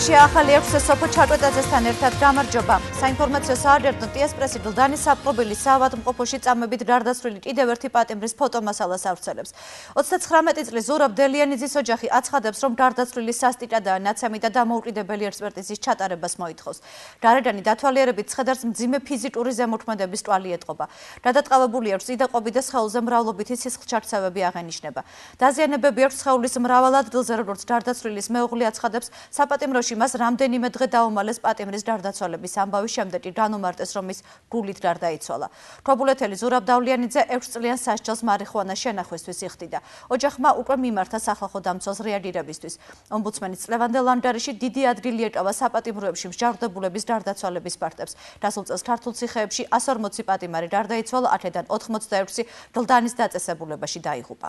ეთერში ახალი აქვს სოფო ჩაკვეტაძესთან ერთად გამარჯობა. საინფორმაციო სააგენტო TS-პრესი დლდანის საპყრობილის საავადმყოფოში წამებით გარდაცვლილი კიდევ ერთი პატიმრის ფოტომასალას ავრცელებს. 39 წლის ზურაბ დელიანიძის ოჯახი აცხადებს, რომ გარდაცვლილი სასტიკადაა ნაცემი და დამოუკიდებელი ექსპერტიზის ჩატარებას მოითხოვს. გარედანი დათვალიერებით ცხედარს მძიმე ფიზიკური ზემოქმედების ტვალი ეტყობა. გადატყავებული აქვს იდაყობი და სხეულზე მრავლობითი სისხლჩაქცევები აღენიშნება. დაზიანებები აქვს სხეულის მრავალ ადგილზე, როგორც გარდაცვლილის მეუღლე აცხადებს, საპატიმროში მას რამდენიმე დღე დაუმალეს პატიმრის გარდაცვალების ამბავის შემდეგ კი განუმარტეს, რომ ის გულით გარდაიცვალა. ქობულეთელი ზურაბ დავლიანიძე 6 წლიან სასჯელს მარიხუანას შენახვისთვის იხდიდა. ოჯახმა უკვე მიმართა სახალხო დამცველს რეაგირებისთვის. ომბუდსმენის წლევანდელ ანგარიში დიდი ადგილი ეკავა საპატიმროებში მსჯავრდებულების გარდაცვალების ფაქტებს. დასულ წელს ქართულ ციხეებში 140 პატიმარი გარდაიცვალა, აქედან 86 დლდანის დაწესებულებაში დაიღუპა.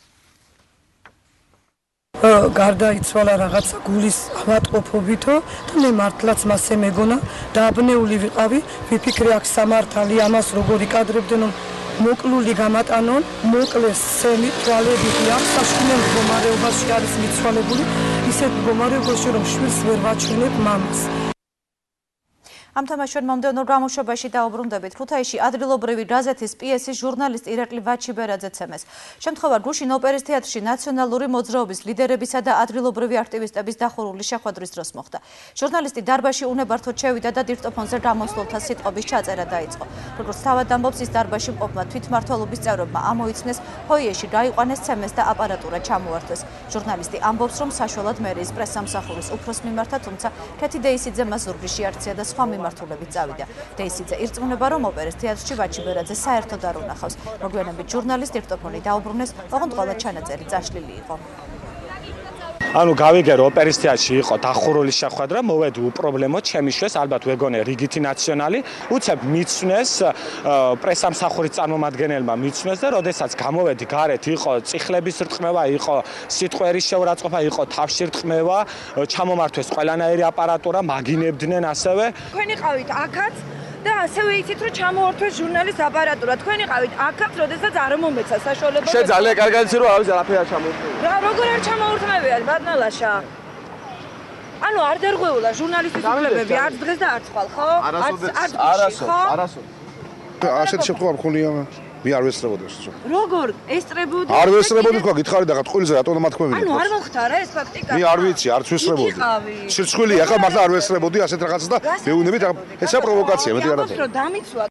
გარდაიცვალა რაღაცა გულის ავადმყოფობითო და მე მართლაც მასე მეგონა დააბნეული ვიყავი, ვიფიქრე აქ სამართალი ამას როგორ იკადრებდნენ, რომ მოკლული გამატანონ, მოკლეს სემი თვალებითი ამ საშინელ მდგომარეობაში არის მიცვალებული, ისეთ მდგომარეობაში რომ შვილს ვერ ვაჩვენებ მამას. ამ თამაშთან მომდევნო გამოშვებაში დაუბრუნდებით ქუთაისში ადგილობრივი გაზეთის პიესის ჟურნალისტ ირაკლი ვაჩიბერაძე ცემეს. შემთხვევა გუშინ ოპერის თეატრში ნაციონალური მოძრაობის ლიდერებისა და ადგილობრივი აქტივისტების დახურული შეხვედრის დროს მოხდა. ჟურნალისტი დარბაზში უნებართოდ შევიდა და დიქტოფონზე გამოსვლთა სიტყვების ჩაწერა დაიწყო. როგორც თავად ამბობს, ის დარბაზში მყოფმა თვითმმართველობის წევრებმა ამოიცნეს, ფოიეში გაიყვანეს ცემეს და აპარატურა ჩამოართვეს. ჟურნალისტი ამბობს, რომ საშუალოდ მერიის პრესსამსახურის უფროს მიმართა, თუმცა ქეთი დეისიძე მას ზურგში შეარჩია და სხვა მიმართულებით წავიდა. დეისიძე ირწმუნება, რომ ოპერის თეატრში ვაჩიბერაძე საერთოდ არ უნახავს. მოგვიანებით ჟურნალისტ დიქტოფონი დაუბრუნეს, ოღონდ ყველა ჩანაწერი წაშლილი იყო. ანუ გავიგერო ოპერის თეატრში იყო დახურული შეხვედრა, მოვედი უპრობლემოდ, ჩემი შეს ალბათ ვეგონე რიგითი ნაციონალი, უცებ მიცნეს პრესსამსახურის წარმომადგენელმა მიცნეს და როდესაც გამოვედი გარეთ, იყო წიხლების რტყმევა, იყო სიტყვერის შეურაცხყოფა, იყო თავში რტყმევა, ჩამომართვეს ყველანაირი აპარატურა, მაგინებდნენ ასევე. თქვენი ყავით აქაც და ასევე იცით რომ ჩამოართვეს ჟურნალის აპარატურა. თქვენი ყავით აქაც, როდესაც არ მომეცა საშუალება. შენ ძალიან კარგად იცი რომ არის არაფერი არ ჩამოართვეს. რა როგორ არ ჩამოართმევია ბატონალაშა? ანუ არ დარღვეულა ჟურნალისტის უფლებები არც დღეს და არც ხვალ, ხო? არასოდეს. ასეთ შემთხვევა მქონია მე არ ვესწრებოდეს. როგორ ესწრებოდი? არ ვესწრებოდი თქვა, გითხარი და ყვილზე რატომ მათქმევინე? ანუ არ მოხდარა ეს ფაქტიკა? მე არ ვიცი, არც ვესწრებოდი. სირცხვილია, ახლა მართლა არ ვესწრებოდი ასეთ რაღაცას და მეუნებით ესა პროვოკაცია, მეტი არაფერი. რომ დამიცვა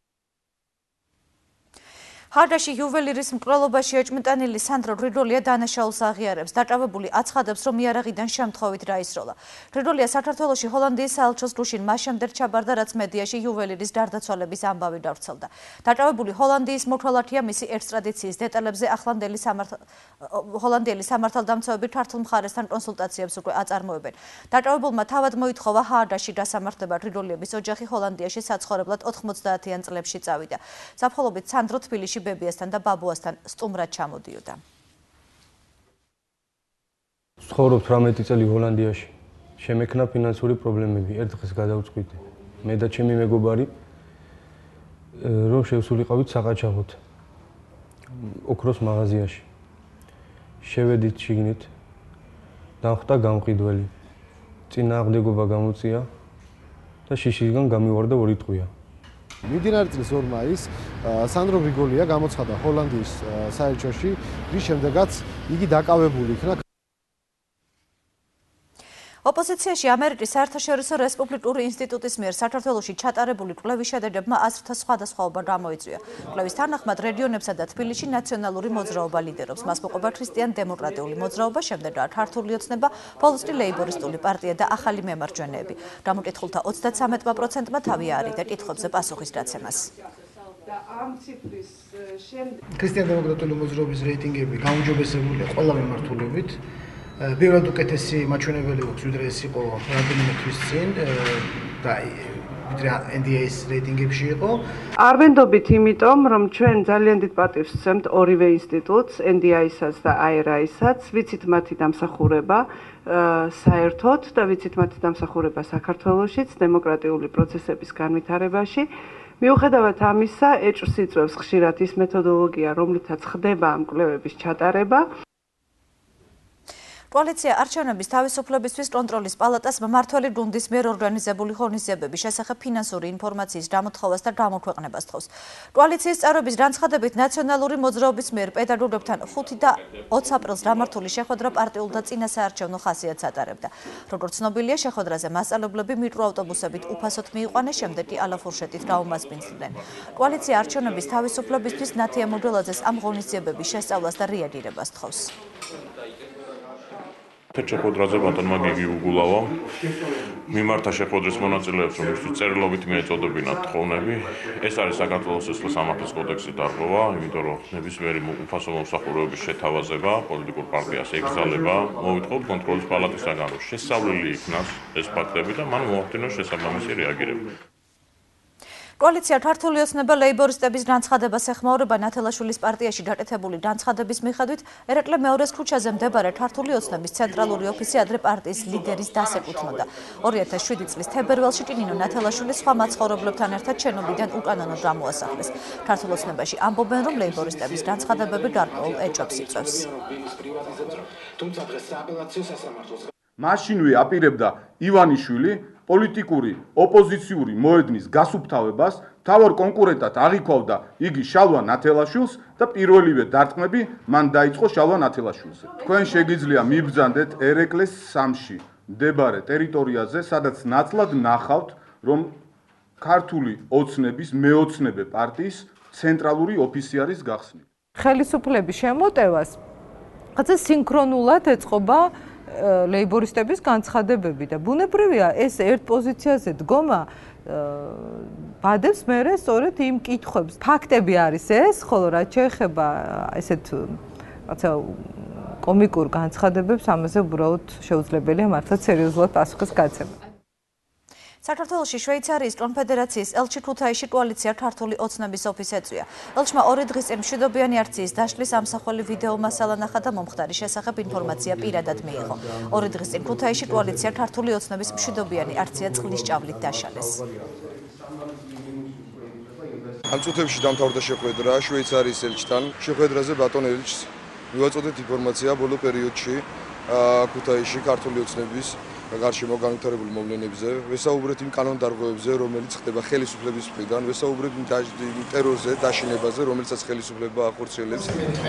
ჰარდაში იუველირის მკვლელობაში ეჭმიტანილი სანდრო გრიგოლია დანაშაულს აღიარებს. დაკავებული აცხადებს, რომ იარაღიდან შემთხვევით დაისროლა. გრიგოლია საქართველოში ჰოლანდიის საელჩოს გუშინ მას შემდეგ ჩაბარდა, რაც მედიაში იუველირის გარდაცვალების ამბავი გავრცელდა. დაკავებული ჰოლანდიის მოქალაქეა, მისი ექსტრადიციის დეტალებზე ჰოლანდიელი სამართალდამცავები ქართულ მხარესთან კონსულტაციებს უკვე აწარმოებენ. დაკავებულმა თავად მოითხოვა ჰარდაში გასამართლება. გრიგოლიების ოჯახი ჰოლანდიაში საცხოვრებლად 90-იან წლებში წავიდა. ზაფხულობით სანდრო თბილისში ბებიასთან და ბაბუასთან სტუმრად ჩამოდიოდა. ცხოვრობ 18 წელი ჰოლანდიაში. შემექნა ფინანსური პრობლემები, ერთ დღეს გადავწყვიტე. მე და ჩემი მეგობარი რომ შევსულიყავით საყაჩაღოთ. ოქროს მაღაზიაში. შევედით შიგნით. დამხვდა გამყიდველი. წინააღმდეგობა გამოწია და შიშისგან გამივარდა 2 ტყვია. მიმდინარე წლის 2 მაისს სანდრო გრიგოლია გამოცხადა ჰოლანდიის საელჩოში, რის შემდეგაც იგი დაკავებული იქნა. ოპოზიციაში ამერიკის საერთაშორისო რესპუბლიკური ინსტიტუტის მიერ საქართველოში ჩატარებული კვლევის შედეგებმა აზრთა სხვადასხვაობა გამოიწვია. კვლევის თანახმად რეგიონებსა და თბილისში ნაციონალური მოძრაობა ლიდერობს. მას მოყვა ქრისტიან-დემოკრატიული მოძრაობა, შემდეგაა ქართული ოცნება, ბოლოს კი ლეიბორისტული პარტია და ახალი მემარჯვენეები. გამოკითხულთა 33%-მა თავი აარიდა კითხვებზე პასუხის გაცემას. ქრისტიან-დემოკრატიული მოძრაობის რეიტინგები გაუმჯობესებულია ყველა მიმართულებით. ბევრად უკეთესი მაჩვენებელი აქვს, ვიდრე ეს იყო რამდენიმე თვის წინ და ვიდრე NDA-ის რეიტინგებში იყო. არ ვენდობით იმიტომ, რომ ჩვენ ძალიან დიდ პატივს ვცემთ ორივე ინსტიტუტს, NDI-საც და IRI-საც, ვიცით მათი დამსახურება საერთოდ და ვიცით მათი დამსახურება საქართველოშიც დემოკრატიული პროცესების განვითარებაში. მიუხედავად ამისა, ეჭვს იწვევს ხშირად ის მეთოდოლოგია, რომლითაც ხდება ამ კვლევების ჩატარება. კოალიცია არჩევნების თავისუფლებისთვის კონტროლის პალატას მმართველი გუნდის მიერ ორგანიზებული ღონისძიებების შესახებ ფინანსური ინფორმაციის გამოთხოვას და გამოქვეყნებას თხოვს. კოალიციის წევრების განცხადებით ნაციონალური მოძრაობის მიერ პედაგოგებთან 5 და 20 აპრილს გამართული შეხვედრა პარტიულ და წინასაარჩევნო ხასიათს ატარებდა. როგორც ცნობილია, შეხვედრაზე მასწავლებლები მიკროავტობუსებით უფასოდ მიიყვანეს, შემდეგ კი ალაფურშეტით გაუმასპინძლდნენ. კოალიცია არჩევნების თავისუფლებისთვის ნათია მოდელაძეს ამ ღონისძიებების შესწავლას და რეაგირებას თხოვს. შეხვედრაზე ბატონმა გიგი უგულავა მიმართა შეხვედრის მონაწილეებს, რომ ის წერილობით მიეწოდებინათ თხოვნები. ეს არის საქართველოს სისხლის სამართლის კოდექსის დარღვევა, იმიტომ რომ ნებისმიერი უფასო მომსახურებების შეთავაზება, პოლიტიკურ პარტიას ეკრძალება, მოვითხოვთ კონტროლის პალატისაგან, რომ შესწავლილი იქნას ეს ფაქტები და მან მოახდინოს შესაბამისი რეაგირება. კოალიცია ქართული ოცნება ლეიბორისტების განცხადებას ეხმაურება ნათელაშვილის პარტიაში გაკეთებული განცხადების მიხედვით ერეკლე მეორეს ქუჩაზე მდებარე ქართული ოცნების ცენტრალური ოფისი ადრე პარტიის ლიდერის დასეკუთვნოდა. 2007 წლის თებერვალში კი ნინო ნათელაშვილი სხვა მაცხოვრებლებთან ერთად შენობიდან უკანონოდ გამოასახლეს. ქართულ ოცნებაში ამბობენ, რომ ლეიბორისტების განცხადებები გარკვეულ ეჭვებს იწვევს. მაშინვე აპირებდა ივანიშვილი პოლიტიკური ოპოზიციური მოედნის გასუფთავებას, თავარ კონკურენტად აღიქვავდა იგი შალვა ნათელაშვილს და პირველივე დარტყმები მან დაიწყო შალვა ნათელაშვილზე. თქვენ შეგიძლია მიბრძანდეთ ერეკლეს 3-ში მდებარე ტერიტორიაზე, სადაც ნათლად ნახავთ, რომ ქართული ოცნების მეოცნებე პარტიის ცენტრალური ოფისი არის გახსნილი. ხელისუფლების შემოტევას რაღაცა სინქრონულად ეწყობა ლეიბორისტების განცხადებები და ბუნებრივია ეს ერთ პოზიციაზე დგომა ბადებს მერე სწორედ იმ კითხვებს. ფაქტები არის ეს, ხოლო რაც შეეხება ესეთ რაღაცა კომიკურ განცხადებებს, ამაზე უბრალოდ შეუძლებელია მართლაც სერიოზულად პასუხის გაცემა. საქართველოში შვეიცარიის კონფედერაციის ელჩი ქუთაისში კოალიცია ქართული ოცნების ოფისს ეწვია. ელჩმა 2 დღის წინ მშვიდობიანი აქციის დაშლის ამსახველი ვიდეო მასალა ნახა და მომხდარი შესახებ ინფორმაცია პირადად მიიღო. 2 დღის წინ ქუთაისში კოალიცია ქართული ოცნების მშვიდობიანი აქცია წყლის ჭავლით დაშალეს. ამ წუთებში დამთავრდა შეხვედრა შვეიცარიის ელჩთან. შეხვედრაზე ბატონ ელჩს მივაწოდეთ ინფორმაცია ბოლო პერიოდში ქუთაისში ქართული ოცნების გარშემო განვითარებული მოვლენებზე, ვესაუბრეთ იმ კანონდარღვევებზე, რომელიც ხდება ხელისუფლების მხრიდან, ვესაუბრეთ იმ ტერორზე, დაშინებაზე, რომელსაც ხელისუფლება ახორციელებს.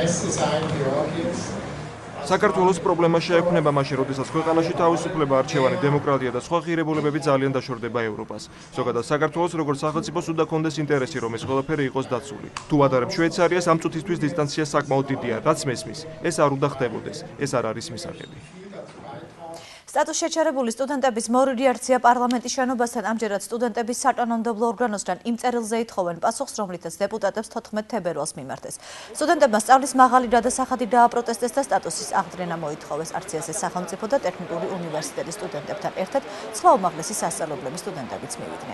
საქართველოს პრობლემა შეექმნება მაშინ, როდესაც ქვეყანაში თავისუფლება, არჩევანი, დემოკრატია და სხვა ღირებულებები ძალიან დაშორდება ევროპას. ზოგადად საქართველოს როგორც სახელმწიფოს უნდა კონდეს ინტერესი, რომ ეს ყველაფერი იყოს დაცული. თუ ადარებ შვეიცარიას, ამ წუთისთვის დისტანცია საკმაოდ დიდია, რაც მესმის. ეს არ უნდა ხდებოდეს. ეს არ არის მისაღები. სტატუს შეჩერებული სტუდენტების მორიგი აქცია პარლამენტის შენობასთან ამჯერად სტუდენტების საკანონმდებლო ორგანოსთან იმ წერილზე ითხოვენ პასუხს, რომლითაც დეპუტატებს 14 თებერვალს მიმართეს. სტუდენტებმა სწავლის მაღალი გადასახადი დააპროტესტეს და სტატუსის აღდგენა მოითხოვეს. აქციაზე სახელმწიფო და ტექნიკური უნივერსიტეტის სტუდენტებთან ერთად სხვა უმაღლესი სასწავლებლების სტუდენტებიც მივიდნენ.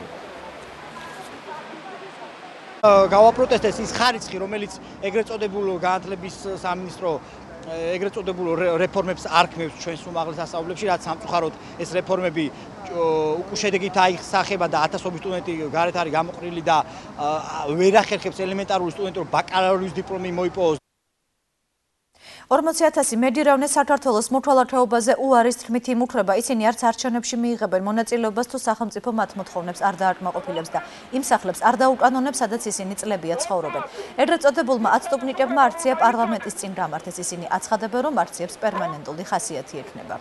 გავაპროტესტეს ის ხარისხი, რომელიც ეგრეთ წოდებულ განათლების სამინისტრო ეგრეთ წოდებულ რეფორმებს არქმევს ჩვენს უმაღლეს სასწავლებლებში, რაც სამწუხაროდ ეს რეფორმები უკუშედეგით აიხსახება და ათასობით სტუდენტი გარეთ არის გამოყრილი და ვერ ახერხებს ელემენტარული სტუდენტური ბაკალავრის დიპლომი მოიპოვოს. 40,000 მედირავნე საქართველოს მოქალაქეობაზე უარის თქმით იმუქრება, ისინი არც არჩევნებში მიიღებენ მონაწილეობას თუ სახელმწიფო მათ მოთხოვნებს არ დააკმაყოფილებს და იმ სახლებს არ დაუკანონებს, სადაც ისინი წლებია ცხოვრობენ. ეგრეთ წოდებულმა აცტუპნიკებმა აქცია პარლამენტის წინ გამართეს, ისინი აცხადებენ, რომ აქციებს პერმანენტული ხასიათი ექნება.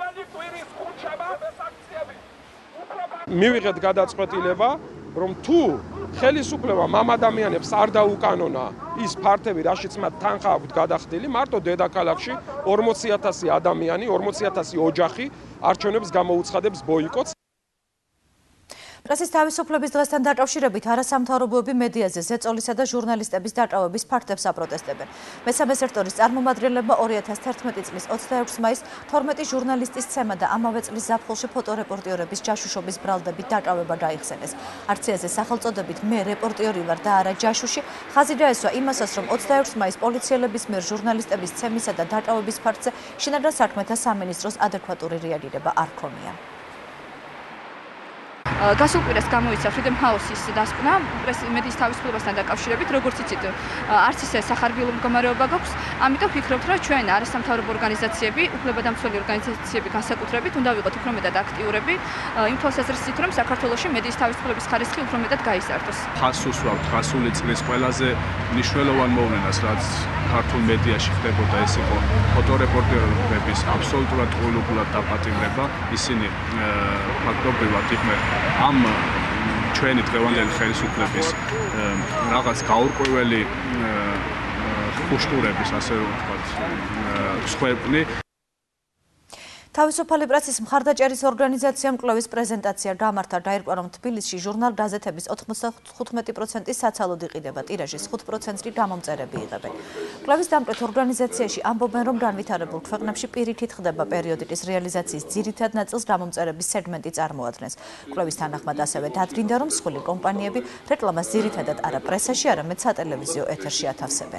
მივიღეთ გადაწყვეტილება, რომ თუ ხელისუფლებამ ამ ადამიანებს არ დაუკანონა ის ფართები, რაშიც მათ თანხა აქვთ გადახდილი, მარტო დედაქალაქში 40,000 ადამიანი, 40,000 ოჯახი არჩევნებს გამოუცხადებს ბოიკოტს. პრესის თავისუფლების დღესთან დაკავშირებით არასამთავრობოები მედიაზე ზეწოლისა და ჟურნალისტების დაკავების ფაქტებს აპროტესტებენ. მესამე სექტორის წარმომადგენლებმა 2011 წლის 26 მაისს 12 ჟურნალისტის ცემა და ამავე წლის ზაფხულში ფოტორეპორტიორების ჯაშუშობის ბრალდებით დაკავება გაიხსენეს. აქციაზე სახელწოდებით მე რეპორტიორი ვარ და არა ჯაშუში ხაზი დაესვა იმასაც, რომ 26 მაისს პოლიციელების მიერ ჟურნალისტების ცემისა და დაკავების ფაქტზე შინაგან საქმეთა სამინისტროს ადეკვატური რეაგირება არ ქონია. გასულ კვირას გამოიცა Freedom House-ის დასკვნა მედიის თავისუფლებასთან დაკავშირებით, როგორც იცით, არც ისე სახარბიელო მდგომარეობა გაქვს, ამიტომ ვფიქრობთ, რომ ჩვენ არასამთავრობო ორგანიზაციები, უფლებადამცველი ორგანიზაციები განსაკუთრებით უნდა ვიყოთ უფრო მეტად აქტიურები, იმ თვალსაზრისით, რომ საქართველოში მედიის თავისუფლების ხარისხი უფრო მეტად გაიზარდოს. ხას უსვამთ ხასული წლის ყველაზე მნიშვნელოვან მოვლენას, რაც ქართულ მედიაში ხდებოდა, ეს იყო ფოტორეპორტერების აბსოლუტურად ყოლობულად დაპატიმრება. ისინი ფაქტობრივად იყვნენ ამ ჩვენი დღევანდელი ხელისუფლების რაღაც გაურკვეველი ხუშტურების, ასე რომ ვთქვათ, სხვებნი. თავისუფალი პრესის მხარდაჭერის ორგანიზაციამ კვლევის პრეზენტაცია გამართა, დაირკვა, რომ თბილისში ჟურნალ-გაზეთების 95% საცალოდ იყიდება, ტირაჟის 5%-ი გამომწერები იღებენ. კვლევის დამკვეთ ორგანიზაციაში ამბობენ, რომ განვითარებულ ქვეყნებში პირიქით ხდება პერიოდიკის რეალიზაციის ძირითად ნაწილს გამომწერების სეგმენტი წარმოადგენს. კვლევის თანახმად ასევე დადგინდა, რომ მსხვილი კომპანიები რეკლამას ძირითადად არა პრესაში, არამედ სატელევიზიო ეთერში ათავსებენ.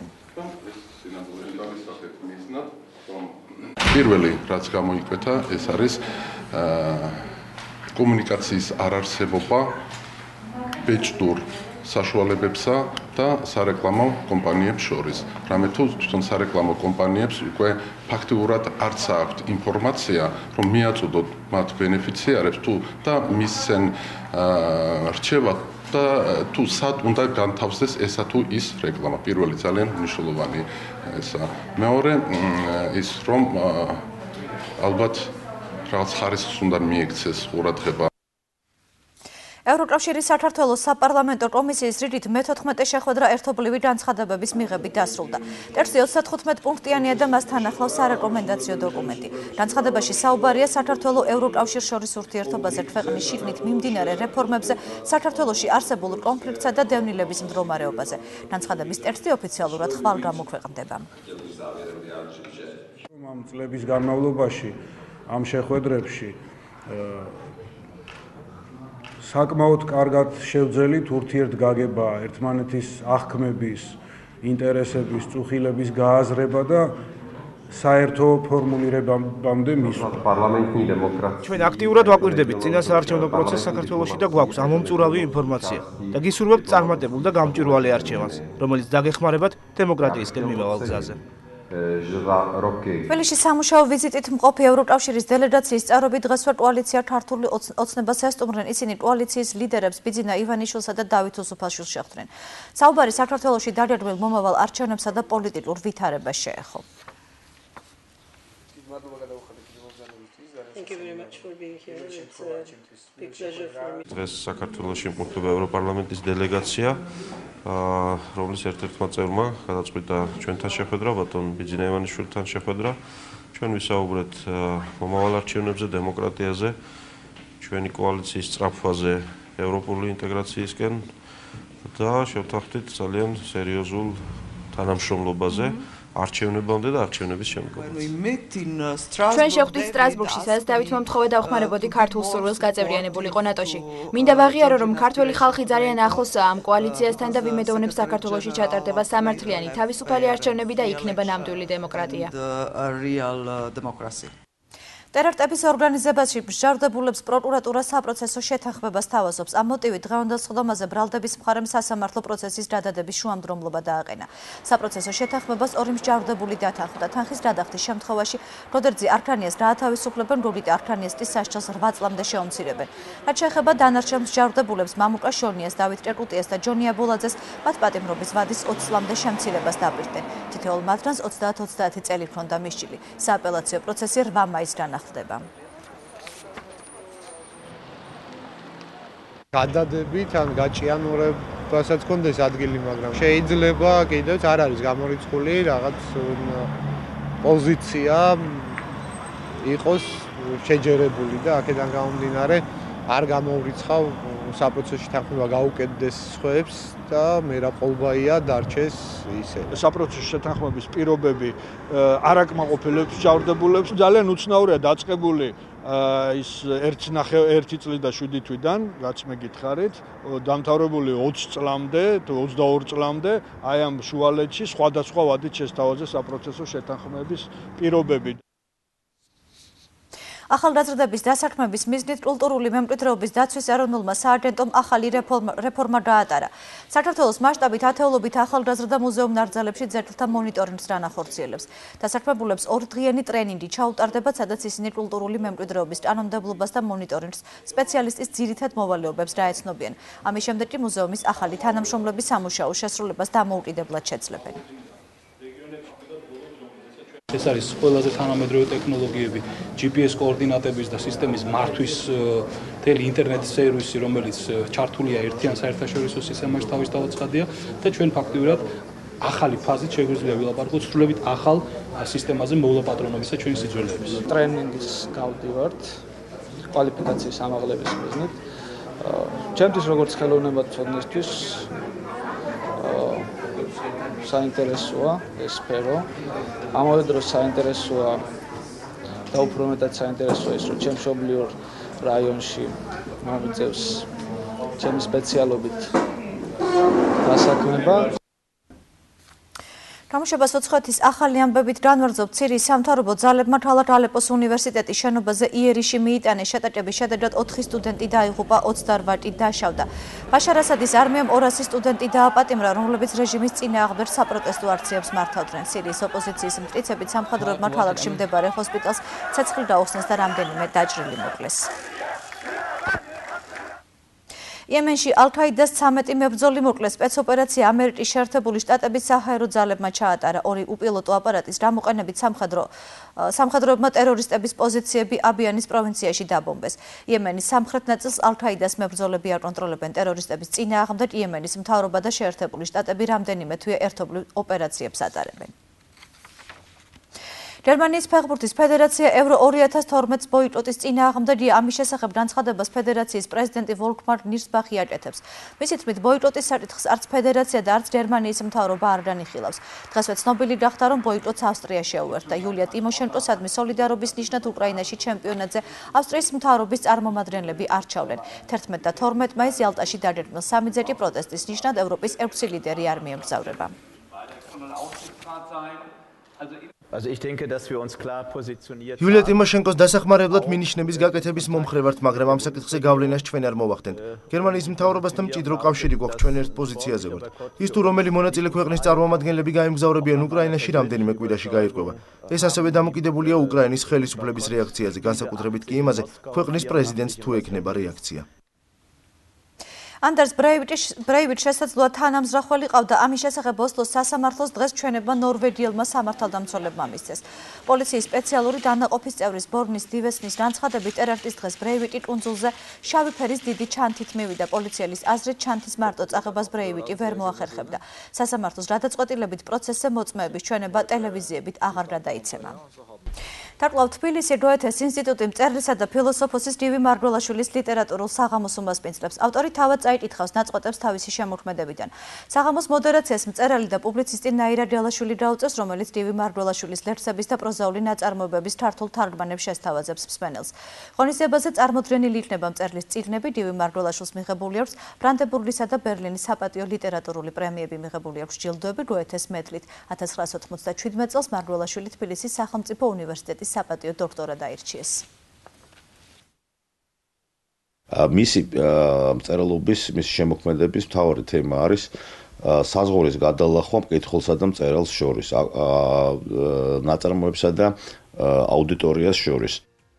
პირველი რაც გამოიკვეთა, ეს არის კომუნიკაციის არარსებობა ბეჭდურ საშუალებებსა და სარეკლამო კომპანიებს შორის. რამე თუ თვითონ სარეკლამო კომპანიებს უკვე ფაქტიურად არც აქვთ ინფორმაცია, რომ მიაწოდოთ მათ ბენეფიციარებს თუ და მისცენ რჩევა და თუ სად უნდა განთავსდეს ესა თუ ის რეკლამა. პირველი ძალიან მნიშვნელოვანი ესა. მეორე ის რომ ალბათ რაღაც ხარისხს უნდა მიექცეს ყურადღება. ევროკავშირის საქართველოს საპარლამენტო კომისიის რიგით მე-14 შეხვედრა ერთობლივი განცხადებების მიღებით დასრულდა. ტექსტი 35 პუნქტიანია და მასთან ახლავს სარეკომენდაციო დოკუმენტი. განცხადებაში საუბარია საქართველოს ევროკავშირს შორის ურთიერთობაზე, ქვეყნის შიგნით მიმდინარე რეფორმებზე, საქართველოში არსებულ კონფლიქტსა და დევნილების მდგომარეობაზე. განცხადების ტექსტი ოფიციალურად ხვალ გამოქვეყნდება. ამ წლების განმავლობაში ამ შეხვედრებში საკმაოდ კარგად შევძელით ურთიერთგაგება, ერთმანეთის აღქმების, ინტერესების, წუხილების გააზრება და საერთო ფორმულირებამდე მისვლა. პარლამენტი დემოკრატია. ჩვენ აქტიურად ვაკვირდებით წინასაარჩევნო პროცესს საქართველოში და გვაქვს ამომწურავი ინფორმაცია და გისურვებთ წარმატებულ და გამჭვირვალე არჩევანს, რომელიც დაგეხმარებათ დემოკრატიისკენ მიმავალ გზაზე. თბილისში სამუშაო ვიზიტით მყოფი ევროკავშირის დელეგაციის წევრები დღესვე კოალიცია ქართული ოცნებას ესტუმრნენ. ისინი კოალიციის ლიდერებს ბიძინა ივანიშვილსა და დავით უსუფაშვილს შეხვდნენ. საუბარი საქართველოში დაგეგმილ მომავალ არჩევნებსა და პოლიტიკურ ვითარებას შეეხო. დღეს საქართველოში იმყოფება ევროპარლამენტის დელეგაცია, რომლის ერთ-ერთმა წევრმა გადაწყვიტა ჩვენთან შეხვედრა, ბატონ ბიძინა ივანიშვილთან შეხვედრა. ჩვენ ვისაუბრეთ მომავალ არჩევნებზე, დემოკრატიაზე, ჩვენი კოალიციის სწრაფვაზე ევროპული ინტეგრაციისკენ და შევთანხმდით ძალიან სერიოზულ თანამშრომლობაზე. არჩევნებამდე და არჩევნების შემდგომ. ჩვენ შევხვდით სტრასბურგში, სადაც დავით მომთხოვე დავხმარებოდი ქართულ სურვილს გაწევრიანებულიყო ნატოში. მინდა ვაღიარო, რომ ქართველი ხალხი ძალიან ახლოსაა ამ კოალიციასთან და ვიმედოვნებ საქართველოში ჩატარდება სამართლიანი თავისუფალი არჩევნები და იქნება ნამდვილი დემოკრატია. ტერაქტების ორგანიზებაში მსჯავრდებულებს პროკურატურა საპროცესო შეთანხმებას თავაზობს. ამ მოტივით დღევანდელ სხდომაზე ბრალდების მხარემ სასამართლო პროცესის გადადების შუამდრომლობა დააყენა. საპროცესო შეთანხმებას ორი მსჯავრდებული დათანხმდა. თანხის გადახდის შემთხვევაში როდერძი არქანიას გაათავისუფლებენ, გოგიტა არქანიას კი სასჯელს 8 წლამდე შეუმცირებენ. რაც შეეხება დანარჩენ მსჯავრდებულებს მამუკა შონიას, დავით ჭეკუტიას და ჯონი აბულაძეს, მათ პატიმრობის ვადის 20 წლამდე შემცირებას დაპირდნენ. თითოეულ მათგანს 30-30 წელი ჰქონდა მისჯილი. სააპელაციო პროცესი 8 მაისს განახლდება. გადადებით ან გაჭიანურებასაც კონდეს ადგილი, მაგრამ შეიძლება კიდევ არ არის გამორიცხული რაღაც პოზიცია იყოს შეჯერებული და აქედან გამომდინარე არ გამოურიცხავ საპროცესო შეთანხმება გაუკეთდეს სხვებს და მერაყოლბაია დარჩეს ისე. საპროცესო შეთანხმების პირობები არაკმაყოფილებს მსჯავრდებულებს ძალიან უცნაურია დაწყებული ის 1 წელი და 7 თვიდან, რაც მე გითხარით, დამთავრებული 20 წლამდე, 22 წლამდე, აი ამ შუალედში სხვადასხვა ვადით შესთავაზეს საპროცესო შეთანხმების პირობები. ახალგაზრდების დასაქმების მიზნით კულტურული მემკვიდრეობის დაცვის ეროვნულმა სააგენტომ ახალი რეფორმა გაატარა. საქართველოს მასშტაბით ათეულობით ახალგაზრდა მუზეუმ-ნაკრძალებში ძეგლთა მონიტორინგს განახორციელებს. დასაქმებულებს ორდღიანი ტრენინგი ჩაუტარდება, სადაც ისინი კულტურული მემკვიდრეობის კანონმდებლობას და მონიტორინგს სპეციალისტის ძირითად მოვალეობებს დაეცნობიან. ამის შემდეგ კი მუზეუმის ახალი თანამშრომლების სამუშაო შესრულებას დამოუკიდებლად შეძლებენ. ეს არის ყველაზე თანამედროვე ტექნოლოგიები, GPS კოორდინატების და სისტემის მართვის მთელი ინტერნეტის სერვისი, რომელიც ჩართულია ერთიან საერთაშორისო სისტემაში თავისთავად ცხადია და ჩვენ ფაქტიურად ახალი ფაზით შეგვიძლია ვილაპარაკოთ სრულებით ახალ სისტემაზე მოვლაპატრონებისა ჩვენი სიძველეების. ტრენინგის გავდივართ კვალიფიკაციის ამაღლების მიზნით. ჩემთვის როგორც ხელოვნებათმცოდნისთვის საინტერესოა ეს სფერო. ამავე დროს საინტერესოა და უფრო მეტად საინტერესოა ის, რომ ჩემ მშობლიურ რაიონში მომიწევს ჩემი სპეციალობით დასაქმება. გამოშვებას უცხოეთის ახალი ამბებით განვარძობ ცირიის სამთავრობო ძალებმა თვალად ალეპოს უნივერსიტეტის შენობაზე იერიში მიიტანეს. შეტაკების შედეგად 4 სტუდენტი დაიღუპა, 28 დაშავდა. ბაშარ ასადის არმიამ 200 სტუდენტი დააპატიმრა, რომლებიც რეჟიმის წინააღმდეგ საპროტესტო აქციებს მართავდნენ. სირიის ოპოზიციის მტკიცებით სამხედროებმა ქალაქში მდებარე ჰოსპიტალს ცეცხლი დაუხსნეს და რამდენიმე დაჭრილი მოკლეს. იემენში ალ-ქაიდას 13 მებრძოლი მოკლეს. სპეცოპერაცია ამერიკის შეერთებული შტატების საჰაერო ძალებმა ჩაატარა. 2 უპილოტო აპარატის გამოყენებით სამხედროებმა ტერორისტების პოზიციები აბიანის პროვინციაში დაბომბეს. იემენის სამხრეთ ნაწილს ალ-ქაიდას მებრძოლები აკონტროლებენ. ტერორისტების წინააღმდეგ იემენის მთავრობა და შეერთებული შტატები რამდენიმე თვე ერთობლივ ოპერაციებს ატარებენ. გერმანიის ფეხბურთის ფედერაცია ევრო 2012-ს ბოიკოტის წინააღმდეგია. ამის შესახებ განცხადებას ფედერაციის პრეზიდენტი ვოლფგანგ ნირსბახი აკეთებს. მისი თქმით, ბოიკოტის საკითხს არც ფედერაცია და არც გერმანიის მთავრობა არ განიხილავს. დღესვე ცნობილი გახდა, რომ ბოიკოტს ავსტრია შეუერთდა. იულია ტიმოშენკო სადმე სოლიდარობის ნიშნად უკრაინაში ჩემპიონატზე ავსტრიის მთავრობის წარმომადგენლები არჩავლენ. 11 და 12 მაისს იალტაში დაგეგმილ სამი ძეგლი პროტესტის ნიშნად ევროპის 6 ლიდერი არ მიემგზავრება. იულია ტიმოშენკოს დასახმარებლად მინიშნების გაკეთების მომხრე ვართ, მაგრამ ამ საკითხზე გავლენას ჩვენ არ მოვახდენთ. გერმანიის მთავრობასთან მჭიდრო კავშირი გვაქვს, ჩვენ ერთ პოზიციაზე ვართ. ის თუ რომელი მონაწილე ქვეყნის წარმომადგენლები გაემგზავრებიან უკრაინაში, რამდენიმე კვირაში გაირკვევა. ეს ასევე დამოკიდებულია უკრაინის ხელისუფლების რეაქციაზე, განსაკუთრებით კი იმაზე, ქვეყნის პრეზიდენტს თუ ექნება რეაქცია. ანდერს ბრეივიტ შესაძლოა თანამზრახველი ყავდა. ამის შესახებ ოსლოს სასამართლოს დღეს ჩვენება ნორვეგიელმა სამართალდამცველებმა მისცეს. პოლიციის სპეციალური დანაყოფის წევრის ბორნის დივესნის განცხადებით, ტერაქტის დღეს ბრეივიტი კუნძულზე შავი ფერის დიდი ჩანთით მივიდა. პოლიციელის აზრით, ჩანთის მარტო წაღებას ბრეივიტი ვერ მოახერხებდა. სასამართლოს გადაწყვეტილებით პროცესზე მოწმეების ჩვენება ტელევიზიებით აღარ გადაიცემა. დაკვლავ თბილისი გოეთეს ინსტიტუტი მწერლისა და ფილოსოფოსის გივი მარგველაშვილის ლიტერატურულ საღამოს უმასპინძლებს. ავტორი თავად წაიკითხავს ნაწყვეტებს თავისი შემოქმედებიდან. საღამოს მოდერაციას მწერალი და პუბლიცისტი ნაირა ჯალაშვილი დაუწევს, რომელიც გივი მარგველაშვილის ლექსების და პროზაული ნაწარმოებების ქართულ თარგმანებს შესთავაზებს მსმენელს. ღონისძიებაზე წარმოდგენილი იქნება მწერლის წიგნები, გივი მარგველაშვილს მიღებული აქვს ბრანდენბურგისა და ბერლინის საპატიო ლიტერატურული პრემიები, მიღებული აქვს ჯილდოები გოეთეს მედლით. 1997 წელს მარგველაშვილი თბილისის სახელმწიფო უნივერსიტეტის საპატიო დოქტორად აირჩიეს. მისი მწერლობის, მისი შემოქმედების მთავარი თემა არის საზღვრის გადალახვა მკითხველსა და მწერალს შორის, ნაწარმოებსა და აუდიტორიას შორის.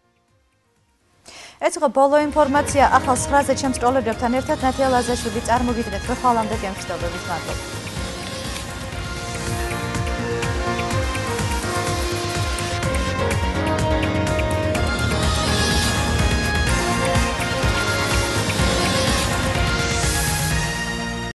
ეს იყო ბოლო ინფორმაცია. ახალ 9-ზე ჩემს კოლეგებთან ერთად ნათია ლაზაშვილი წარმოგიდგენთ. ხვალამდე გემშვიდობებით. მადლობა.